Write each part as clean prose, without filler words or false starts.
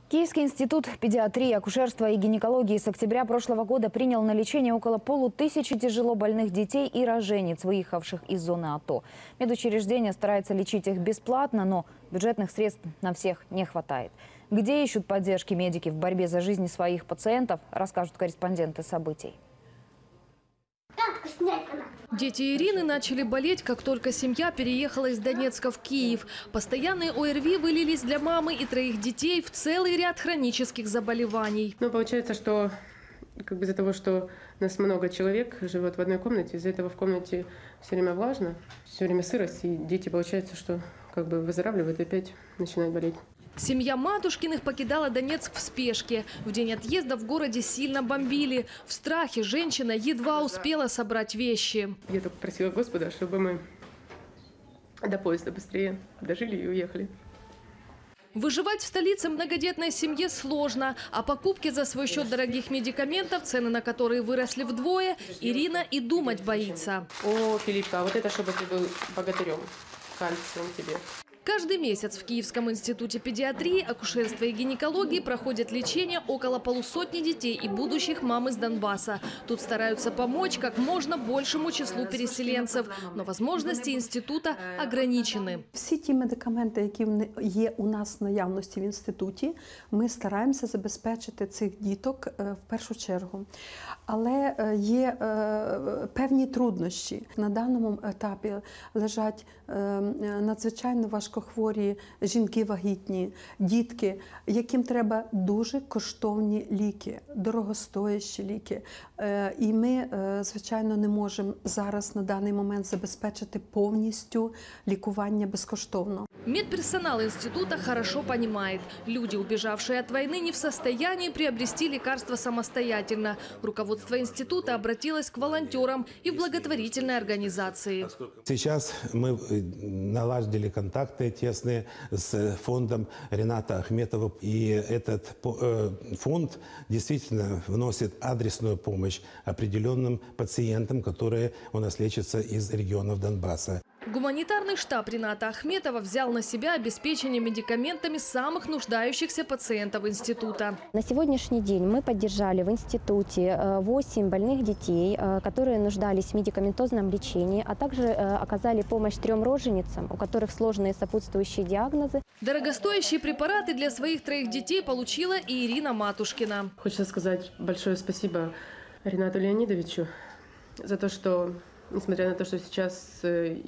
Киевский институт педиатрии, акушерства и гинекологии с октября прошлого года принял на лечение около 500 тяжело больных детей и рожениц, выехавших из зоны АТО. Медучреждение старается лечить их бесплатно, но бюджетных средств на всех не хватает. Где ищут поддержки медики в борьбе за жизни своих пациентов, расскажут корреспонденты событий. Дети Ирины начали болеть, как только семья переехала из Донецка в Киев. Постоянные ОРВИ вылились для мамы и троих детей в целый ряд хронических заболеваний. Получается, что из-за того, что нас много человек живет в одной комнате, из-за этого в комнате все время влажно, все время сырость, и дети, получается, что выздоравливают и опять начинают болеть. Семья Матушкиных покидала Донецк в спешке. В день отъезда в городе сильно бомбили. В страхе женщина едва успела собрать вещи. Я только просила Господа, чтобы мы до поезда быстрее дожили и уехали. Выживать в столице многодетной семье сложно. А покупки за свой счет дорогих медикаментов, цены на которые выросли вдвое, Ирина и думать боится. О, Филиппа, вот это чтобы ты был богатырем. Кальциум тебе. Каждый месяц в Киевском институте педиатрии, акушерства и гинекологии проходят лечение около 200 детей и будущих мам из Донбасса. Тут стараются помочь как можно большему числу переселенцев, но возможности института ограничены. Всі ті медикаменти, які є у нас в наявності в інституті, ми стараємося забезпечити цих діток в першу чергу. Але є певні труднощі. На даному етапі лежать надзвичайно важкохворі жінки вагітні, дітки, яким треба дуже коштовні ліки, дорогостоящі ліки. І ми, звичайно, не можемо зараз на даний момент забезпечити повністю лікування безкоштовно. Медперсонал института хорошо понимает, люди, убежавшие от войны, не в состоянии приобрести лекарства самостоятельно. Руководство института обратилось к волонтерам и в благотворительные организации. Сейчас мы наладили контакты тесные с фондом Рената Ахметова. И этот фонд действительно вносит адресную помощь определенным пациентам, которые у нас лечатся из регионов Донбасса. Гуманитарный штаб Рената Ахметова взял на себя обеспечение медикаментами самых нуждающихся пациентов института. На сегодняшний день мы поддержали в институте 8 больных детей, которые нуждались в медикаментозном лечении, а также оказали помощь 3 роженицам, у которых сложные сопутствующие диагнозы. Дорогостоящие препараты для своих 3 детей получила и Ирина Матушкина. Хочется сказать большое спасибо Ренату Леонидовичу за то, что, несмотря на то, что сейчас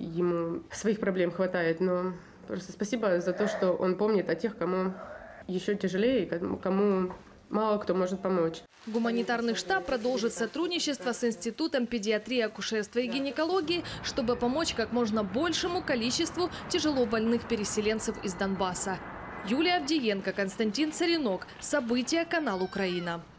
ему своих проблем хватает, но просто спасибо за то, что он помнит о тех, кому еще тяжелее, кому мало кто может помочь. Гуманитарный штаб продолжит сотрудничество с Институтом педиатрии, акушерства и гинекологии, чтобы помочь как можно большему количеству тяжело больных переселенцев из Донбасса. Юлия Авдиенко, Константин Царинок. События, канал Украина.